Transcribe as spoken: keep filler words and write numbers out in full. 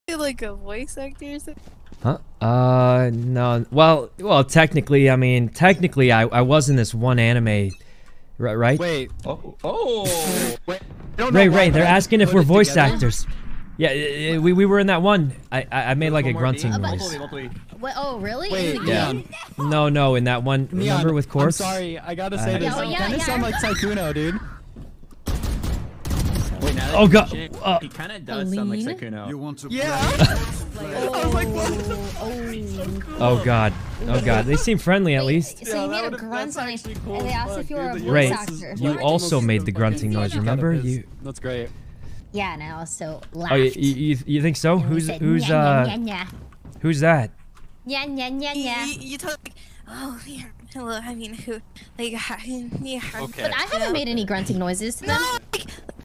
like a voice actor or something? Huh? Uh, no. Well, well, technically, I mean, technically, I I was in this one anime, right? Right? Wait. Oh. Oh. Wait. Ray, Ray, they're asking if we're voice actors. Yeah, uh, we we were in that one. I I, I made like a grunting noise. What, oh, really? Wait, in the Yeah. game? No, no, in that one. Neon, Remember with Corpse? I'm sorry, I gotta say Uh, this. Oh, You yeah, kinda yeah. sound like Sykkuno, dude. Wait, now that Oh you god. mention it, Uh, he kind of does sound like Aline? Sykkuno. You want to Yeah. I was like, what? oh god. Oh god. They seem friendly at Wait, least. So Yeah, you that made a would've- grunt that's and, I, actually cool and they as asked fuck, if you were a dude, voice Ray, actor. you also made the grunting noise. Remember you? That's great. Yeah, and I also laughed. Oh, you you, you think so? And we Who's said, who's "Nya, uh nya, nya, who's that? nya, nya, nya, You, nya." you, you talk like, oh, yeah, hello, I mean, who, like, yeah. Okay. But I haven't made any grunting noises to them.